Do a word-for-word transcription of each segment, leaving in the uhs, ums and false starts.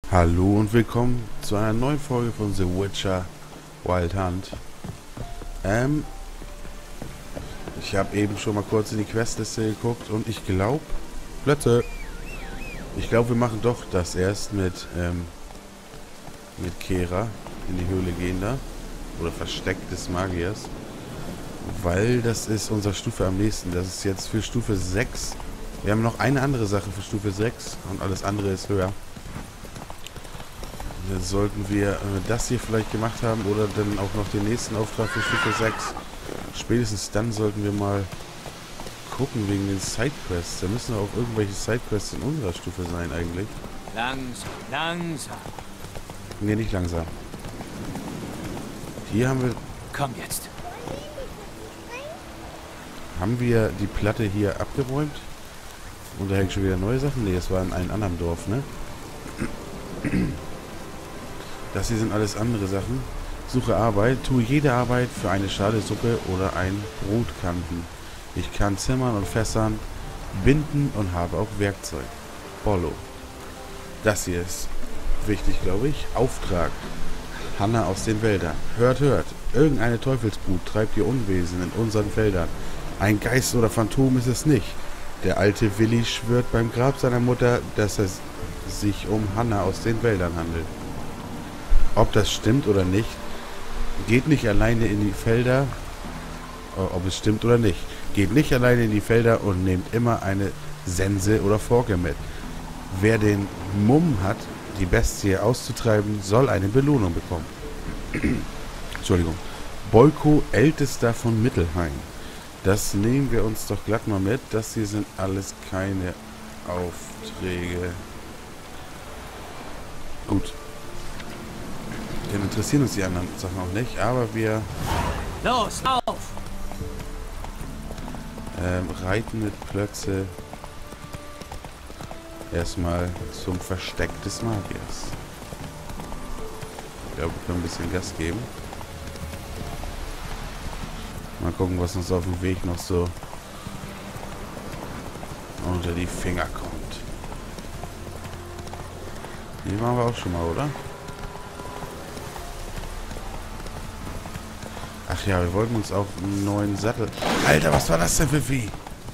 Hallo und willkommen zu einer neuen Folge von The Witcher Wild Hunt. Ähm, ich habe eben schon mal kurz in die Questliste geguckt und ich glaube, Plötze, ich glaube, wir machen doch das erst mit, ähm, mit Kera in die Höhle gehen da. Oder Versteck des Magiers. Weil das ist unsere Stufe am nächsten. Das ist jetzt für Stufe sechs. Wir haben noch eine andere Sache für Stufe sechs und alles andere ist höher. Dann sollten wir äh, das hier vielleicht gemacht haben oder dann auch noch den nächsten Auftrag für Stufe sechs. Spätestens dann sollten wir mal gucken wegen den Sidequests. Da müssen auch irgendwelche Sidequests in unserer Stufe sein eigentlich. Langsam, langsam. Ne, nicht langsam. Hier haben wir... Komm jetzt. Haben wir die Platte hier abgeräumt? Und da hängen schon wieder neue Sachen? Ne, das war in einem anderen Dorf, ne? Das hier sind alles andere Sachen. Suche Arbeit. Tue jede Arbeit für eine Schale Suppe oder ein Brotkanten. Ich kann zimmern und fässern, binden und habe auch Werkzeug. Bollo. Das hier ist wichtig, glaube ich. Auftrag. Hanna aus den Wäldern. Hört, hört. Irgendeine Teufelsbrut treibt hier Unwesen in unseren Feldern. Ein Geist oder Phantom ist es nicht. Der alte Willi schwört beim Grab seiner Mutter, dass es sich um Hanna aus den Wäldern handelt. Ob das stimmt oder nicht, geht nicht alleine in die Felder, ob es stimmt oder nicht, geht nicht alleine in die Felder und nehmt immer eine Sense oder Forke mit. Wer den Mumm hat, die Bestie auszutreiben, soll eine Belohnung bekommen. Entschuldigung. Bolko, Ältester von Mittelhain. Das nehmen wir uns doch glatt mal mit. Das hier sind alles keine Aufträge. Gut. Dann interessieren uns die anderen Sachen auch nicht, aber wir... Los, auf! Ähm, reiten mit Plötze erstmal zum Versteck des Magiers. Ich glaube, wir können ein bisschen Gas geben. Mal gucken, was uns auf dem Weg noch so unter die Finger kommt. Die waren wir auch schon mal, oder? Ach ja, wir wollten uns auf einen neuen Sattel... Alter, was war das denn für Vieh?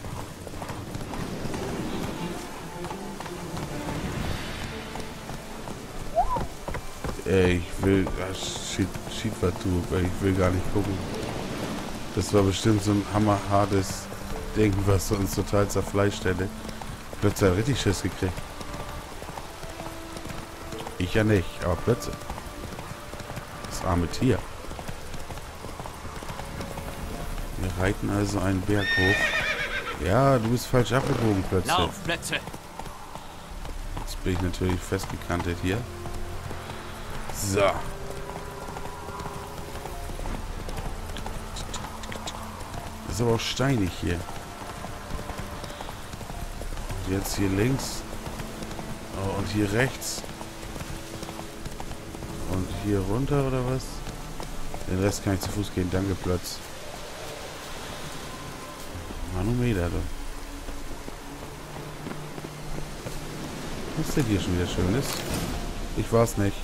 Ey, ich will... Ach, shit, shit, was du... Ich will gar nicht gucken. Das war bestimmt so ein hammerhartes Ding, was uns total zerfleischt hätte. Plötzlich hat er richtig Schiss gekriegt. Ich ja nicht, aber plötzlich. Das arme Tier. Wir reiten also einen Berg hoch. Ja, du bist falsch abgebogen plötzlich. Laufplätze. Jetzt bin ich natürlich festgekantet hier. So. Ist aber auch steinig hier. Und jetzt hier links. Oh, und hier rechts. Und hier runter oder was? Den Rest kann ich zu Fuß gehen. Danke, Plötz. Manometer, du. Was ist denn hier schon wieder Schönes? Ich war's nicht.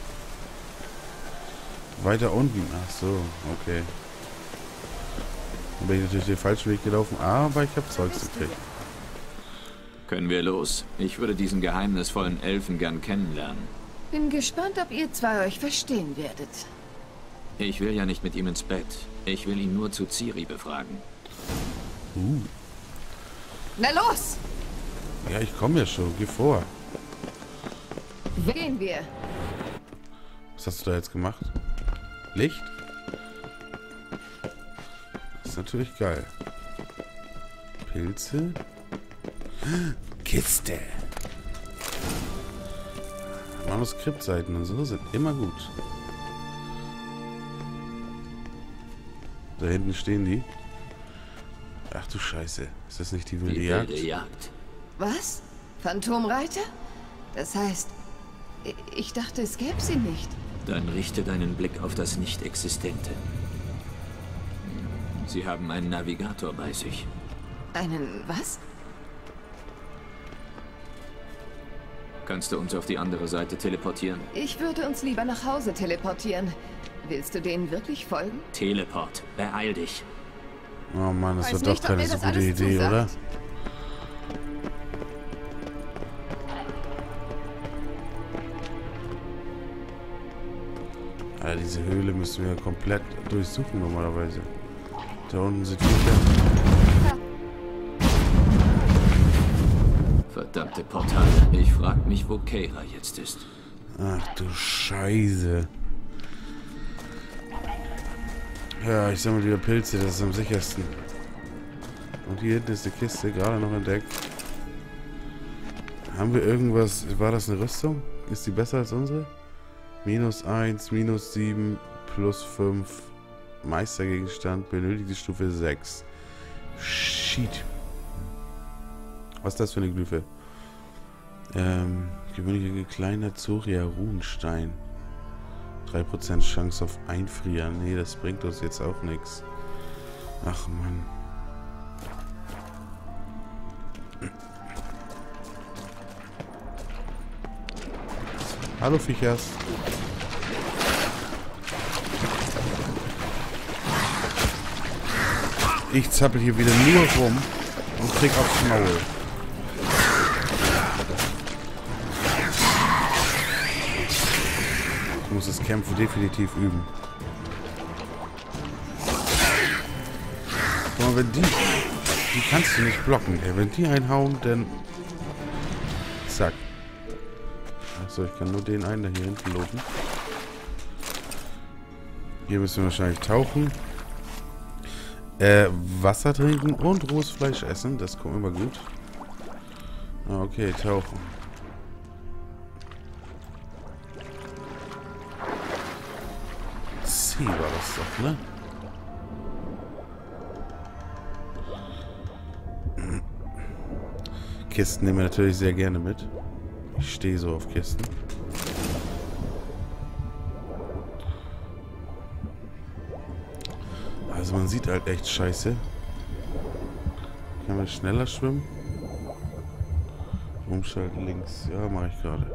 Weiter unten. Ach so, okay. Dann bin ich natürlich den falschen Weg gelaufen, aber ich habe Zeugs gekriegt. Können wir los? Ich würde diesen geheimnisvollen Elfen gern kennenlernen. Bin gespannt, ob ihr zwei euch verstehen werdet. Ich will ja nicht mit ihm ins Bett. Ich will ihn nur zu Ciri befragen. Uh. Na los! Ja, ich komme ja schon. Geh vor. Gehen wir. Was hast du da jetzt gemacht? Licht? Das ist natürlich geil. Pilze. Kiste. Manuskriptseiten und so sind immer gut. Da hinten stehen die. Ach du Scheiße. Ist das nicht die wilde Die Jagd? wilde Jagd. Was? Phantomreiter? Das heißt, i- ich dachte, es gäbe sie nicht. Dann richte deinen Blick auf das Nicht-Existente. Sie haben einen Navigator bei sich. Einen was? Kannst du uns auf die andere Seite teleportieren? Ich würde uns lieber nach Hause teleportieren. Willst du denen wirklich folgen? Teleport. Beeil dich. Oh Mann, das Weiß war doch nicht, ob keine mir so das gute alles Idee, zusagt. oder? Alter, diese Höhle müssen wir komplett durchsuchen normalerweise. Da unten sind Viecher. Verdammte Portale. Ich frag mich, wo Keira jetzt ist. Ach du Scheiße. Ja, ich sammle lieber Pilze, das ist am sichersten. Und hier hinten ist die Kiste, gerade noch entdeckt. Haben wir irgendwas... War das eine Rüstung? Ist die besser als unsere? Minus eins, minus sieben, plus fünf. Meistergegenstand, benötigte Stufe sechs. Shit. Was ist das für eine Glyphe? Ähm, gewöhnlicher kleiner Zoria Runenstein. drei Prozent Chance auf Einfrieren. Nee, das bringt uns jetzt auch nichts. Ach Mann. Hallo Viechers. Ich zappel hier wieder nur rum und krieg aufs Maul. Ich muss das Kämpfen definitiv üben. Guck mal, wenn die... Die kannst du nicht blocken, ey. Wenn die einhauen, dann... Zack. Achso, ich kann nur den einen da hier hinten loben. Hier müssen wir wahrscheinlich tauchen. Äh, Wasser trinken und rohes Fleisch essen. Das kommt immer gut. Ah, okay, tauchen. C war das doch, ne? Kisten nehmen wir natürlich sehr gerne mit. Ich stehe so auf Kisten. Also man sieht halt echt scheiße. Kann man schneller schwimmen? Umschalten links. Ja, mache ich gerade.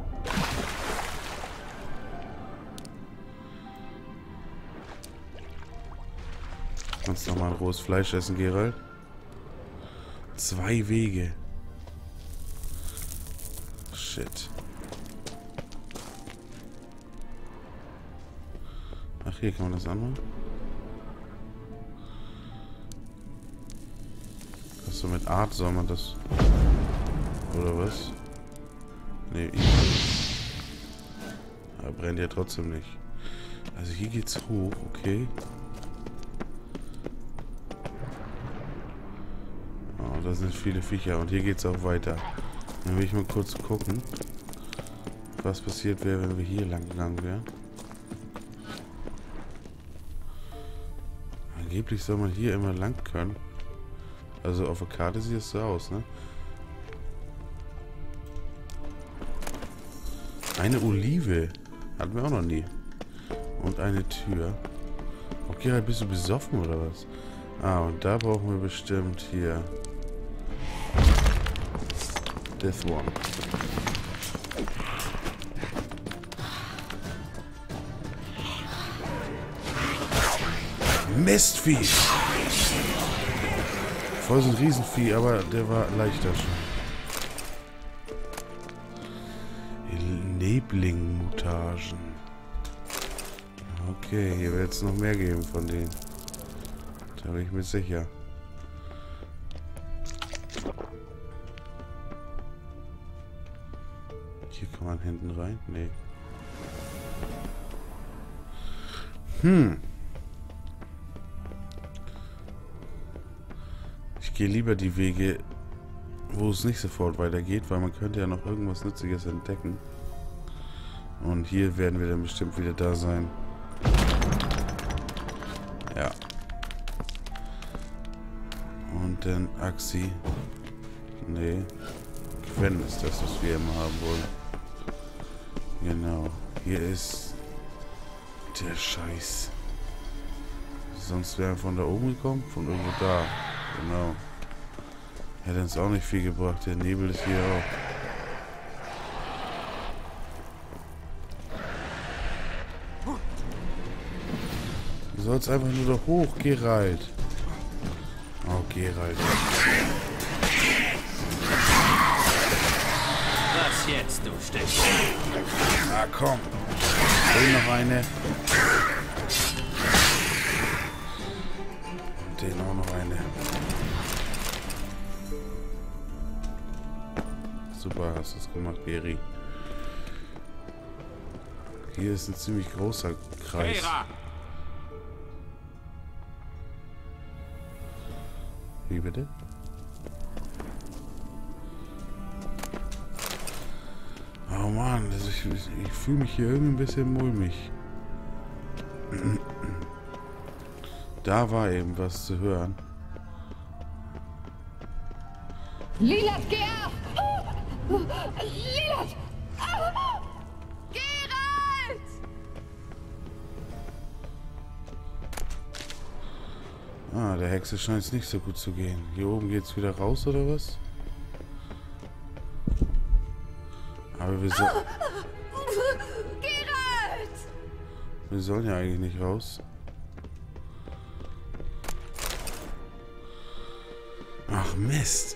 Kannst noch mal ein rohes Fleisch essen, Gerald? Zwei Wege. Shit. Ach, hier kann man das anmachen. So mit Art soll man das... Oder was? Nee, ich... Aber brennt ja trotzdem nicht. Also hier geht's hoch, okay. Oh, da sind viele Viecher und hier geht's auch weiter. Dann will ich mal kurz gucken, was passiert wäre, wenn wir hier lang gegangen wären. Angeblich soll man hier immer lang können. Also auf der Karte sieht es so aus, ne? Eine Olive. Hatten wir auch noch nie. Und eine Tür. Okay, bist du besoffen oder was? Ah, und da brauchen wir bestimmt hier... Death One. Mistvieh! Voll so ein Riesenvieh, aber der war leichter schon. Nebling-Mutagen. Okay, hier wird es noch mehr geben von denen. Da bin ich mir sicher. Hier kann man hinten rein? Nee. Hm. Ich gehe lieber die Wege, wo es nicht sofort weitergeht, weil man könnte ja noch irgendwas Nützliches entdecken. Und hier werden wir dann bestimmt wieder da sein. Ja. Und dann Axi. Nee. Gwen ist das, was wir immer haben wollen. Genau. Hier ist der Scheiß. Sonst wären wir von da oben gekommen? Von irgendwo da. Genau. Hätte uns auch nicht viel gebracht. Der Nebel ist hier auch. Du sollst einfach nur da hoch, Geralt. Oh, Geralt. Was jetzt, du Stück? Ah, komm. Den noch eine. Und den auch noch eine. Super, hast du es gemacht, Beri. Hier ist ein ziemlich großer Kreis. Hera! Wie bitte? Oh Mann, das ist, ich, ich fühle mich hier irgendwie ein bisschen mulmig. Da war eben was zu hören. Lilad, geh ab! Lilad! Geralt! Ah, der Hexe scheint es nicht so gut zu gehen. Hier oben geht's wieder raus, oder was? Aber wir, so Geralt! wir sollen ja eigentlich nicht raus. Ach Mist.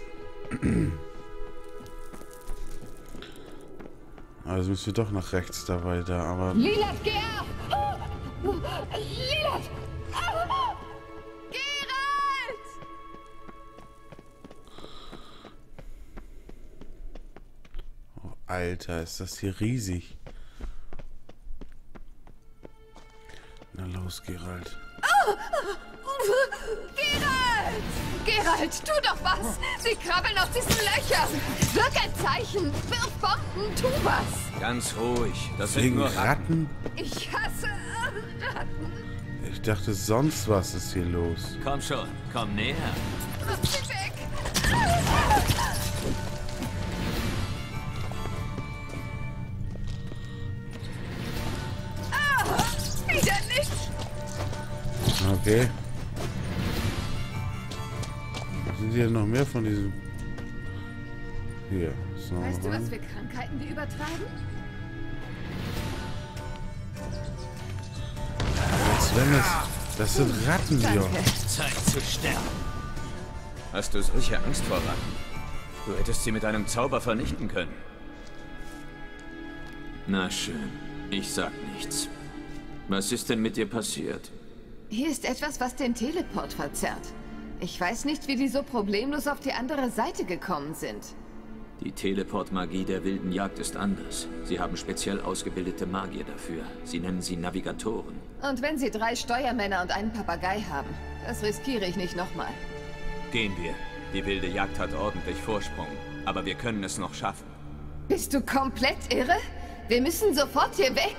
Also müssen wir doch nach rechts da weiter, aber... Lilad, geh ab! Lilad! Geralt! Oh, Alter, ist das hier riesig. Na los, Geralt. Geralt! Geralt, tu doch was! Sie krabbeln aus diesen Löchern! Wirk ein Zeichen! Wirf Bomben! Tu was! Ganz ruhig. Das sind Wegen nur Ratten. Ratten? Ich hasse Ratten! Ich dachte, sonst was ist hier los. Komm schon, komm näher. Wirf sie weg! Ah, wieder nicht! Okay. Sind hier noch mehr von diesen... Hier. So, Weißt du, was für Krankheiten wir übertragen? Als wenn es... Das sind Ratten hier. Danke. Zeit zu sterben. Hast du solche Angst vor Ratten? Du hättest sie mit einem Zauber vernichten können. Na schön, ich sag nichts. Was ist denn mit dir passiert? Hier ist etwas, was den Teleport verzerrt. Ich weiß nicht, wie die so problemlos auf die andere Seite gekommen sind. Die Teleportmagie der wilden Jagd ist anders. Sie haben speziell ausgebildete Magier dafür. Sie nennen sie Navigatoren. Und wenn sie drei Steuermänner und einen Papagei haben, das riskiere ich nicht nochmal. Gehen wir. Die wilde Jagd hat ordentlich Vorsprung. Aber wir können es noch schaffen. Bist du komplett irre? Wir müssen sofort hier weg.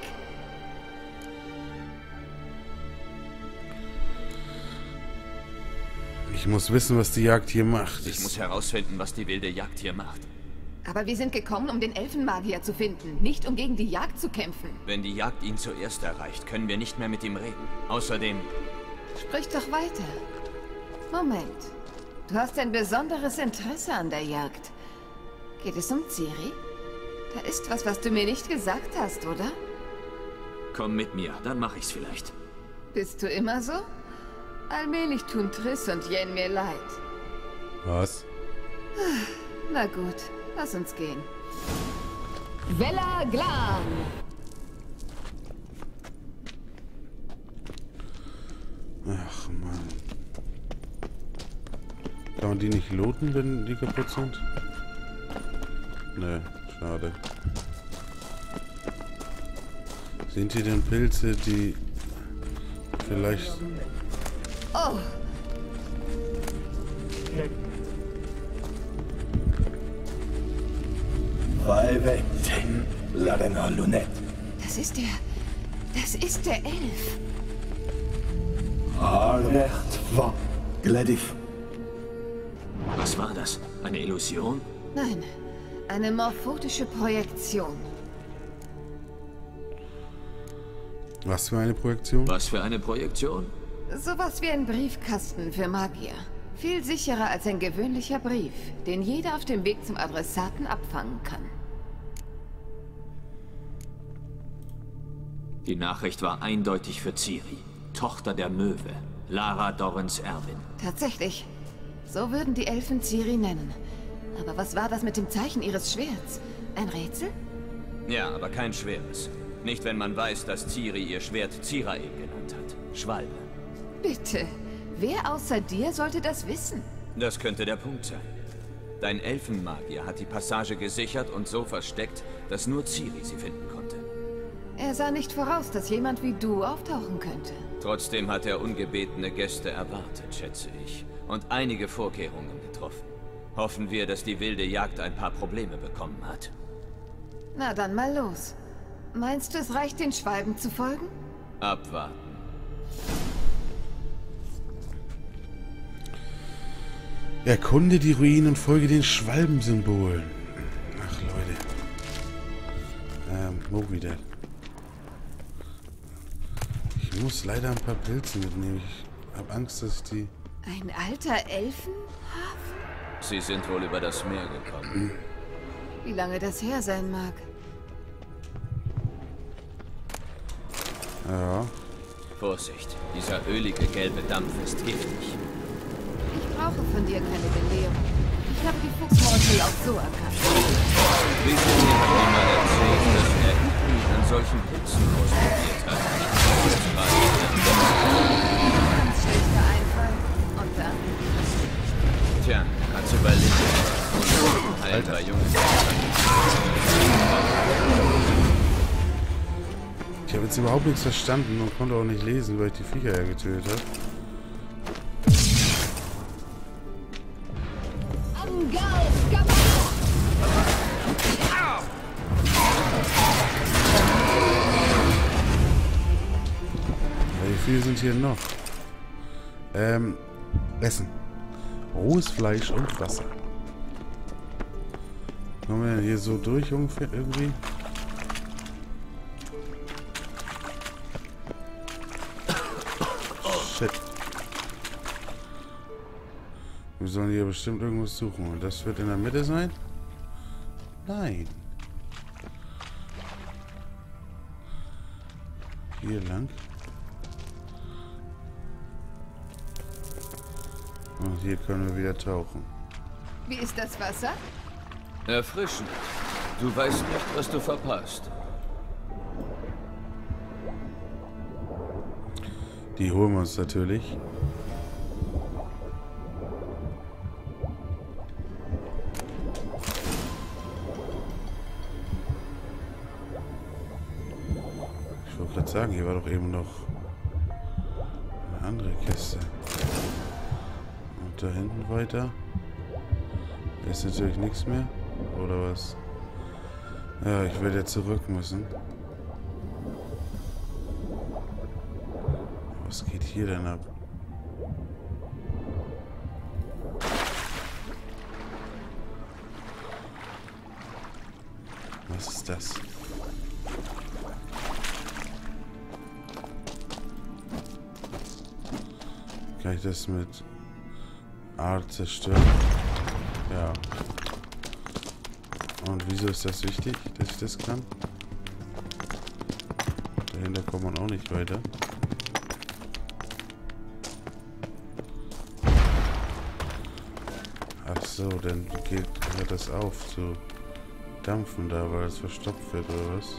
Ich muss wissen, was die Jagd hier macht. Ich muss herausfinden, was die wilde Jagd hier macht. Aber wir sind gekommen, um den Elfenmagier zu finden, nicht um gegen die Jagd zu kämpfen. Wenn die Jagd ihn zuerst erreicht, können wir nicht mehr mit ihm reden. Außerdem... Sprich doch weiter. Moment. Du hast ein besonderes Interesse an der Jagd. Geht es um Ciri? Da ist was, was du mir nicht gesagt hast, oder? Komm mit mir, dann mache ich's vielleicht. Bist du immer so? Allmählich tun Triss und Yen mir leid. Was? Na gut, lass uns gehen. Vela Glan! Ach Mann. Kann man die nicht looten, wenn die kaputt sind? Nö, schade. Sind hier denn Pilze, die vielleicht... Oh! Valvetten, Ladena Lunette. Das ist der... Das ist der Elf. Albert va Gledif. Was war das? Eine Illusion? Nein, eine morphotische Projektion. Was für eine Projektion? Was für eine Projektion? Sowas wie ein Briefkasten für Magier. Viel sicherer als ein gewöhnlicher Brief, den jeder auf dem Weg zum Adressaten abfangen kann. Die Nachricht war eindeutig für Ciri. Tochter der Möwe. Lara Dorrens Erwin. Tatsächlich. So würden die Elfen Ciri nennen. Aber was war das mit dem Zeichen ihres Schwerts? Ein Rätsel? Ja, aber kein schweres. Nicht, wenn man weiß, dass Ciri ihr Schwert Zirael genannt hat. Schwalbe. Bitte. Wer außer dir sollte das wissen? Das könnte der Punkt sein. Dein Elfenmagier hat die Passage gesichert und so versteckt, dass nur Ciri sie finden konnte. Er sah nicht voraus, dass jemand wie du auftauchen könnte. Trotzdem hat er ungebetene Gäste erwartet, schätze ich. Und einige Vorkehrungen getroffen. Hoffen wir, dass die wilde Jagd ein paar Probleme bekommen hat. Na dann mal los. Meinst du, es reicht, den Schwalben zu folgen? Abwarten. Erkunde die Ruinen und folge den Schwalbensymbolen. Ach, Leute. Ähm, wo wieder? Ich muss leider ein paar Pilze mitnehmen. Ich habe Angst, dass die... Ein alter Elfenhafen? Sie sind wohl über das Meer gekommen. Wie lange das her sein mag. Ja. Vorsicht, dieser ölige gelbe Dampf ist giftig. Ich brauche von dir keine Belehrung. Ich habe die Fuchsmortel auch so erkannt. Wissen hat mir mal erzählt, dass er Hybrid an solchen Pilzen ausprobiert hat. Ganz schlechter Einfall. Und dann? Tja, hat's überlebt. Und ein paar Jungs. Ich habe jetzt überhaupt nichts verstanden und konnte auch nicht lesen, weil ich die Viecher ja getötet habe. Wie viele sind hier noch? Ähm, Essen. Rohes Fleisch und Wasser. Kommen wir denn hier so durch ungefähr irgendwie? Shit. Wir sollen hier bestimmt irgendwas suchen. Und das wird in der Mitte sein? Nein. Hier lang. Und hier können wir wieder tauchen. Wie ist das Wasser? Erfrischend. Du weißt nicht, was du verpasst. Die holen wir uns natürlich. Ich wollte gerade sagen, hier war doch eben noch eine andere Kiste. Und da hinten weiter. Da ist natürlich nichts mehr. Oder was? Ja, ich werde jetzt zurück müssen. Was geht hier denn ab? Was ist das? Kann ich das mit Art zerstören? Ja. Und wieso ist das wichtig, dass ich das kann? Dahinter kommt man auch nicht weiter. Ach so, dann geht hört das auf zu dampfen da, weil es verstopft wird oder was?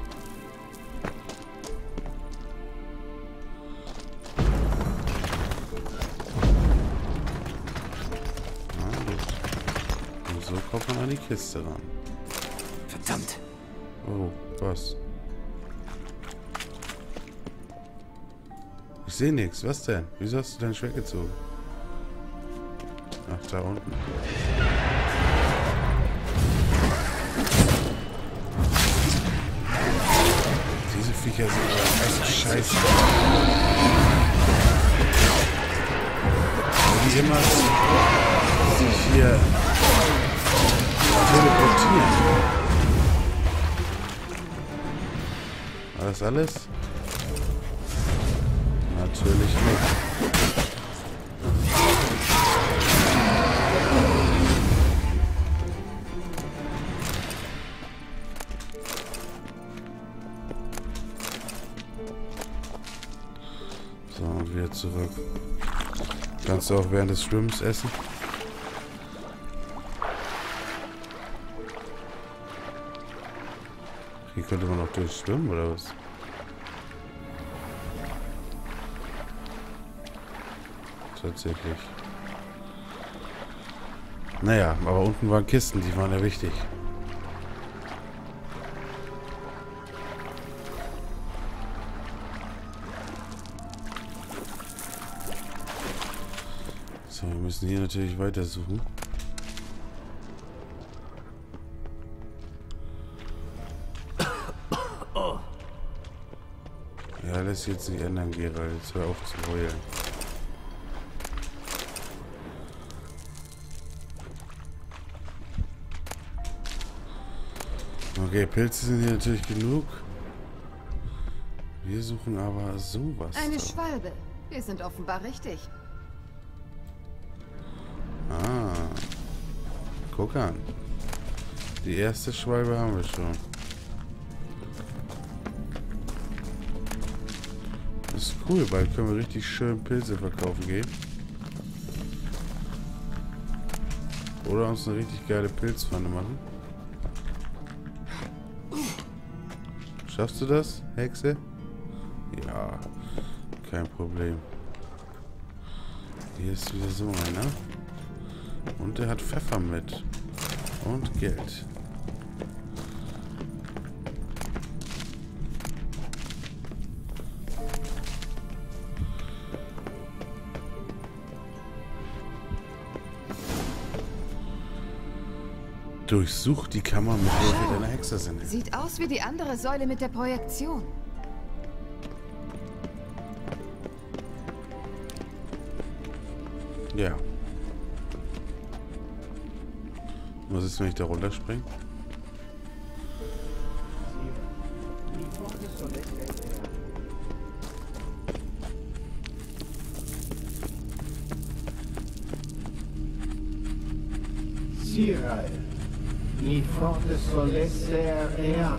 Ah, gut. Und so kommt man an die Kiste ran. Verdammt! Oh, was? Ich sehe nichts. Was denn? Wieso hast du dein Schwert gezogen? Ach, da unten. Diese Viecher sind aber echt scheiße. Weil die immer sich hier teleportieren. War das alles? Natürlich nicht. So, und wieder zurück. Kannst du auch während des Schwimmens essen? Hier könnte man auch durchschwimmen, oder was? Tatsächlich. Naja, aber unten waren Kisten, die waren ja wichtig. So, wir müssen hier natürlich weitersuchen. Ja, lässt sich jetzt nicht ändern, Gerald. Jetzt hör auf zu heulen. Okay, Pilze sind hier natürlich genug. Wir suchen aber sowas. Eine da. Schwalbe. Wir sind offenbar richtig. Ah. Guck an. Die erste Schwalbe haben wir schon. Das ist cool, bald können wir richtig schön Pilze verkaufen gehen. Oder uns eine richtig geile Pilzpfanne machen. Schaffst du das, Hexe? Ja, kein Problem. Hier ist wieder so einer. Und der hat Pfeffer mit. Und Geld. Durchsuch die Kammer mit Hilfe deiner Hexersinne. Sieht aus wie die andere Säule mit der Projektion. Ja. Was ist, wenn ich da runterspringe? Sirai, mi forte solesse rea.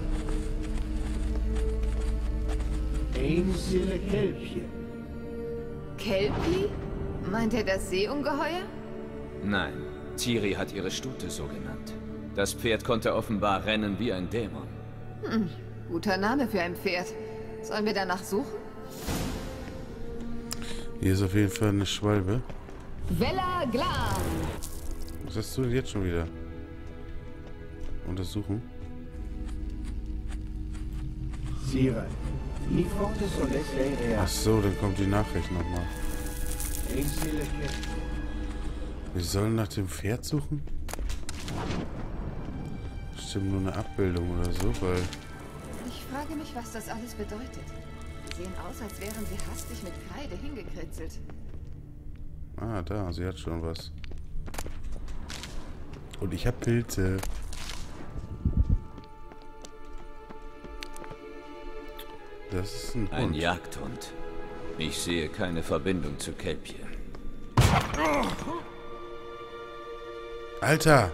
Einsille Kelpje. Kelpie? Meint er das Seeungeheuer? Nein, Ciri hat ihre Stute so genannt. Das Pferd konnte offenbar rennen wie ein Dämon. Hm, guter Name für ein Pferd. Sollen wir danach suchen? Hier ist auf jeden Fall eine Schwalbe. Vella Glan! Was hast du denn jetzt schon wieder? Untersuchen. Sirai, mi forte solesse rea. Ach so, dann kommt die Nachricht nochmal. Einsille Kelpje. Wir sollen nach dem Pferd suchen? Bestimmt nur eine Abbildung oder so, weil... Ich frage mich, was das alles bedeutet. Sie sehen aus, als wären sie hastig mit Kreide hingekritzelt. Ah, da, sie hat schon was. Und ich habe Pilze. Das ist ein Hund. Ein Jagdhund. Ich sehe keine Verbindung zu Kelpje. Alter!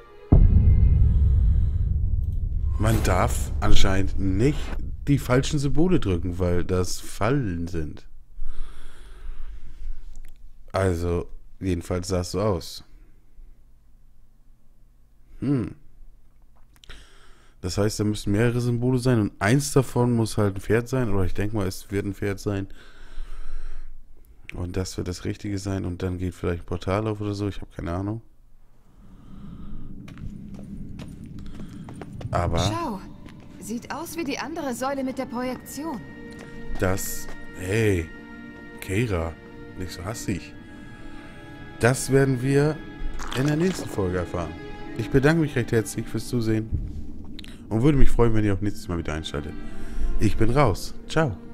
Man darf anscheinend nicht die falschen Symbole drücken, weil das Fallen sind. Also, jedenfalls sah es so aus. Hm. Das heißt, da müssen mehrere Symbole sein und eins davon muss halt ein Pferd sein, oder ich denke mal, es wird ein Pferd sein. Und das wird das Richtige sein und dann geht vielleicht ein Portal auf oder so, ich habe keine Ahnung. Aber Schau, sieht aus wie die andere Säule mit der Projektion. das, hey, Keira, nicht so hastig. Das werden wir in der nächsten Folge erfahren. Ich bedanke mich recht herzlich fürs Zusehen und würde mich freuen, wenn ihr auch nächstes Mal wieder einschaltet. Ich bin raus. Ciao.